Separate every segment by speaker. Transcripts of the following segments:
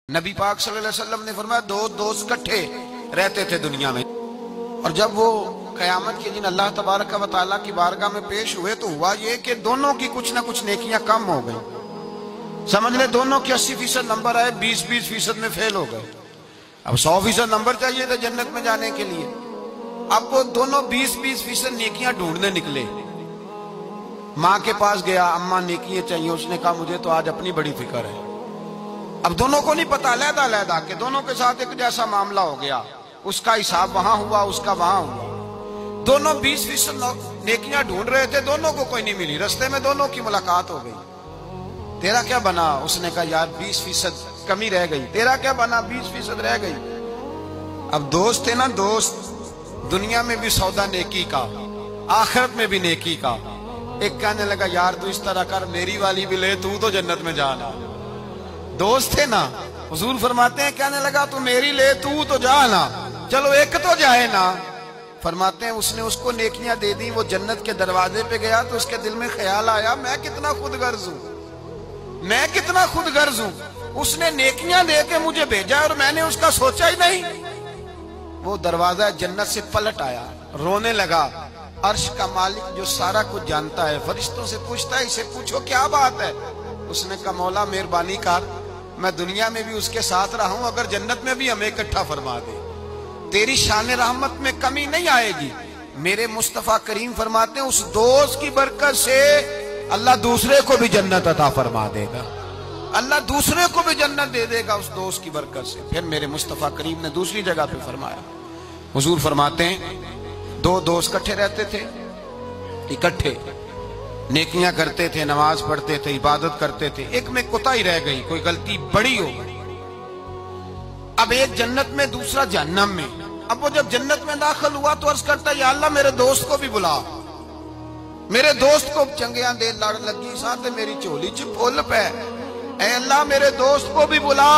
Speaker 1: نبی پاک صلی اللہ علیہ وسلم نے فرمایا دو دوست کٹھے رہتے تھے دنیا میں، اور جب وہ قیامت کے دن اللہ تبارک و تعالیٰ کی بارگاہ میں پیش ہوئے تو ہوا یہ کہ دونوں کی کچھ نہ کچھ نیکیاں کم ہو گئیں. سمجھ لے دونوں کے 80% نمبر آئے، 20% میں فیل ہو گئے. اب 100% نمبر چاہیے تھا جنت میں جانے کے لیے. اب وہ دونوں 20% نیکیاں ڈھونڈنے نکلے. ماں کے پاس گیا، اماں نیکیاں چاہیے. اس نے کہا مجھے تو آج اپنی بڑی فکر ہے. اب دونوں کو نہیں پتا، علیحدہ علیحدہ کہ دونوں کے ساتھ ایک جیسا معاملہ ہو گیا. اس کا حساب وہاں ہوا، اس کا وہاں ہوا. دونوں 20% نیکیاں ڈھونڈ رہے تھے، دونوں کو کوئی نہیں ملی. رستے میں دونوں کی ملاقات ہو گئی. تیرا کیا بنا؟ اس نے کہا یار 20% کمی رہ گئی. تیرا کیا بنا؟ 20% رہ گئی. اب دوست تھے نا دوست، دنیا میں بھی سودا نیکی کا، آخرت میں بھی نیکی کا. ایک کہنے لگا یار تو اس طرح کر، میری والی بھی لے، تو جنت میں جانا. دوست تھے نا. حضور فرماتے ہیں کہنے لگا تو میری لے، تو جانا، چلو ایک تو جائے نا. فرماتے ہیں اس نے اس کو نیکیاں دے دی. وہ جنت کے دروازے پہ گیا تو اس کے دل میں خیال آیا میں کتنا خود غرض ہوں، میں کتنا خود غرض ہوں. اس نے نیکیاں دے کے مجھے بھیجا اور میں نے اس کا سوچا ہی نہیں. وہ دروازہ جنت سے پلٹ آیا، رونے لگا. عرش کا مالک جو سارا کچھ جانتا ہے فرشتوں سے پوچھتا ہے اسے پوچھو کیا بات ہے. اس نے کہا مولا مہربانی کر، میں دنیا میں بھی اس کے ساتھ رہا ہوں، اگر جنت میں بھی ہمیں اکٹھا فرما دے، تیری شان رحمت میں کمی نہیں آئے گی. میرے مصطفیٰ کریم فرماتے ہیں اس دوست کی برکت سے اللہ دوسرے کو بھی جنت عطا فرما دے گا. اللہ دوسرے کو بھی جنت دے دے گا اس دوست کی برکت سے. پھر میرے مصطفیٰ کریم نے دوسری جگہ پہ فرمایا. حضور فرماتے ہیں دو دوست کٹھے رہتے تھے، اکٹھے نیکیاں کرتے تھے، نماز پڑھتے تھے، عبادت کرتے تھے. ایک میں کوتاہی رہ گئی، کوئی غلطی بڑی ہو گئی. اب ایک جنت میں، دوسرا جہنم میں. اب وہ جب جنت میں داخل ہوا تو عرض کرتا یا اللہ میرے دوست کو بھی بلا، میرے دوست کو چنگیاں دے لڑ لگی ساتھ میری چولی چ پھول پہ، اے اللہ میرے دوست کو بھی بلا.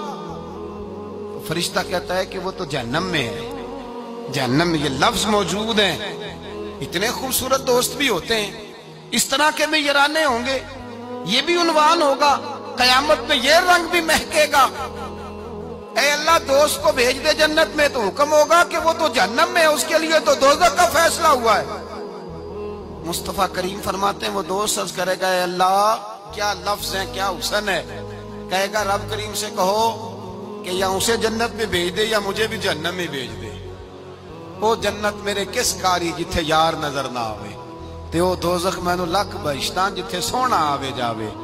Speaker 1: فرشتہ کہتا ہے کہ وہ تو جہنم میں ہے. جہنم میں یہ لفظ موجود ہیں. اتنے خوبصورت دوست بھی ہوتے ہیں، اس طرح کے بھی یارانے ہوں گے. یہ بھی عنوان ہوگا قیامت میں، یہ رنگ بھی مہکے گا. اے اللہ دوست کو بھیج دے جنت میں، تو حکم ہوگا کہ وہ تو جہنم میں ہے، اس کے لیے تو دوزخ کا فیصلہ ہوا ہے. مصطفیٰ کریم فرماتے ہیں وہ دوست عرض کرے گا اے اللہ کیا لفظ ہیں، کیا حسن ہے. کہے گا رب کریم سے کہو کہ یا اسے جنت میں بھیج دے یا مجھے بھی جہنم میں بھیج دے. وہ جنت میرے کس کاری جتھے یار نظر نہ آوے، تے وہ دوزخ مینوں لکھ بہشتاں جتھے سونا آوے جاوے.